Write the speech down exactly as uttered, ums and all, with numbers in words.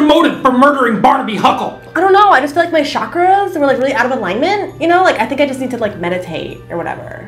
motive for murdering Barnaby Huckle? I don't know. I just feel like my chakras were like really out of alignment. You know, like I think I just need to like meditate or whatever.